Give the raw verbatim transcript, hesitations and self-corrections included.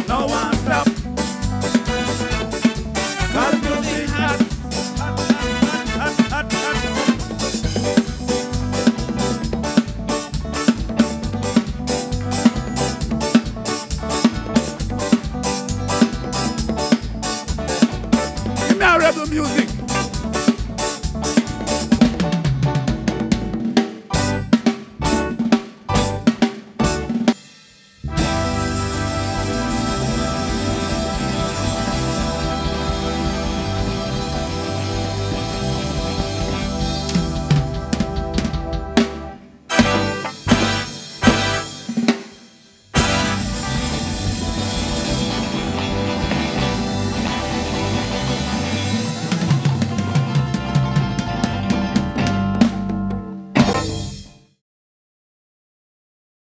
no one stop. Cause music hot, hot, hot, hot, hot, hot. Give me a rebel music.